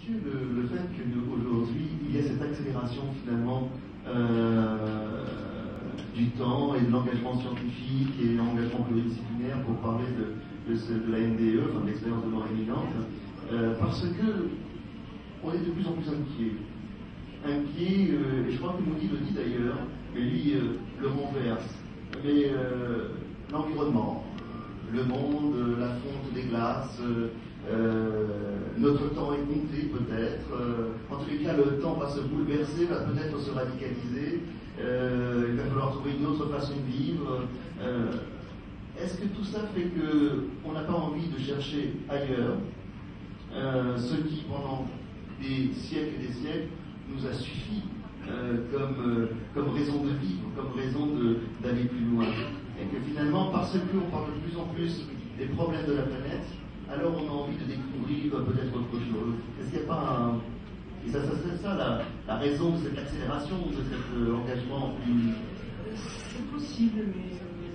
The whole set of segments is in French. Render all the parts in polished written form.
que le fait qu'aujourd'hui, il y a cette accélération finalement du temps et de l'engagement scientifique et l'engagement pluridisciplinaire pour parler de la NDE, enfin de l'expérience de mort imminente, parce que on est de plus en plus inquiet, et je crois que Moody le dit d'ailleurs, mais lui le renverse, mais l'environnement, le monde, la fonte des glaces, notre temps est compté peut-être, en tous les cas le temps va se bouleverser, va peut-être se radicaliser, il va falloir trouver une autre façon de vivre. Est-ce que tout ça fait qu'on n'a pas envie de chercher ailleurs ce qui pendant des siècles et des siècles nous a suffi comme raison de vivre, comme raison d'aller plus loin, et que finalement parce qu'on parle de plus en plus des problèmes de la planète, alors on a envie de découvrir peut-être autre chose. Est-ce qu'il n'y a pas et ça c'est ça la raison de cette accélération, de cet engagement plus... C'est possible, mais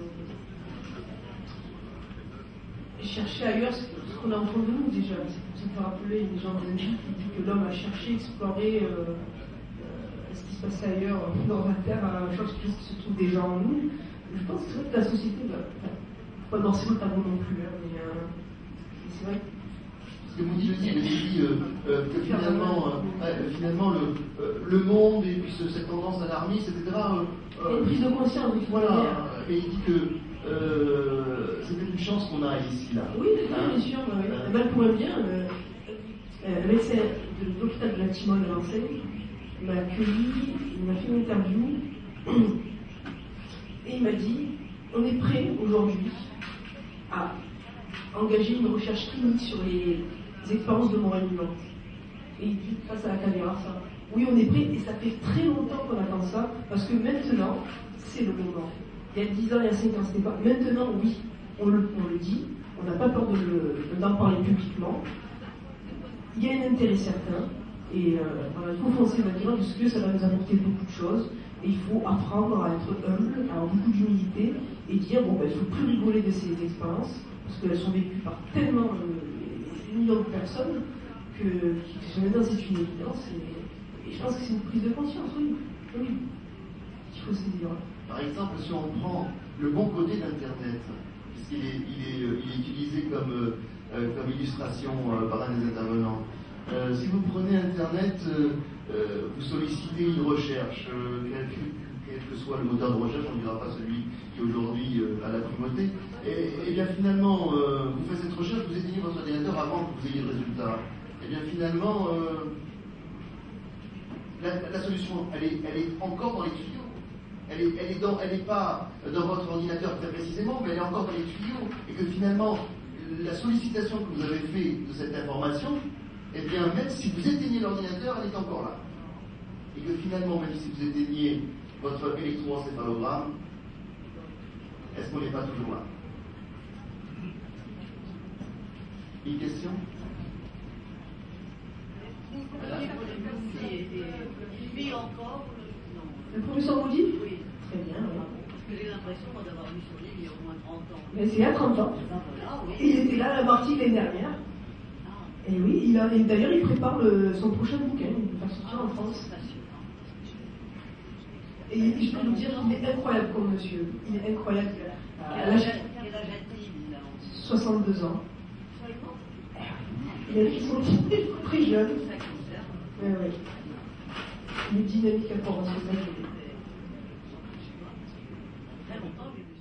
chercher ailleurs ce qu'on a en fond de nous déjà. C'est pour rappeler une légende indienne qui dit que l'homme a cherché, exploré ce qui se passait ailleurs dans la Terre, à la chose qui se trouve déjà en nous. Je pense que c'est vrai que la société, pas dans ce tableau non plus, mais c'est vrai que... Ce que vous dites, que finalement le monde et puis cette tendance alarmiste, etc. Il y a une prise de conscience, voilà, et il dit que c'était une chance qu'on a ici, là. Oui, bien sûr. Elle pourrait bien. Le médecin de l'hôpital de la Timone à Marseille m'a accueilli, il m'a fait une interview, et il m'a dit on est prêt aujourd'hui à engager une recherche clinique sur les expériences de mort imminente. Et il dit face à la caméra ça. Oui, on est prêt, et ça fait très longtemps qu'on attend ça, parce que maintenant, c'est le moment. Il y a 10 ans, il y a 5 ans, c'était pas. Maintenant, oui, on le dit, on n'a pas peur d'en parler publiquement. Il y a un intérêt certain, et voilà, il faut foncer maintenant, parce que ça va nous apporter beaucoup de choses, et il faut apprendre à être humble, à avoir beaucoup d'humilité, et dire, bon, il ne faut plus rigoler de ces expériences, parce qu'elles sont vécues par tellement de millions de personnes, que maintenant c'est une évidence, et je pense que c'est une prise de conscience, oui. Il faut saisir. Par exemple, si on prend le bon côté d'Internet, puisqu'il est utilisé comme illustration par un des intervenants, si vous prenez Internet, vous sollicitez une recherche, quel que soit le moteur de recherche, on ne dira pas celui qui aujourd'hui a la primauté, et bien finalement, vous faites cette recherche, vous éteignez votre ordinateur avant que vous ayez le résultat. Et bien finalement, la solution, elle est encore dans les tuyaux. Elle n'est pas dans votre ordinateur très précisément, mais elle est encore dans les tuyaux. Et que finalement, la sollicitation que vous avez faite de cette information, eh bien, même si vous éteignez l'ordinateur, elle est encore là. Et que finalement, même si vous éteignez votre électroencéphalogramme, est-ce qu'on n'est pas toujours là? Une question? Il vit encore le professeur Moody? Oui. Très bien, oui. Parce que j'ai l'impression d'avoir vu sur lui il y a au moins 30 ans. Mais c'est il y a 30 ans. Voilà, oui. Il était là à la partie l'année dernière. Et oui, et d'ailleurs il prépare son prochain bouquin, il va sortir en France. Et je peux vous dire qu'il est incroyable comme monsieur. Il est incroyable. Quel âge a-t-il? 62 ans. Ils sont très jeunes. Oui, oui. Une dynamique informationnelle. Très longtemps,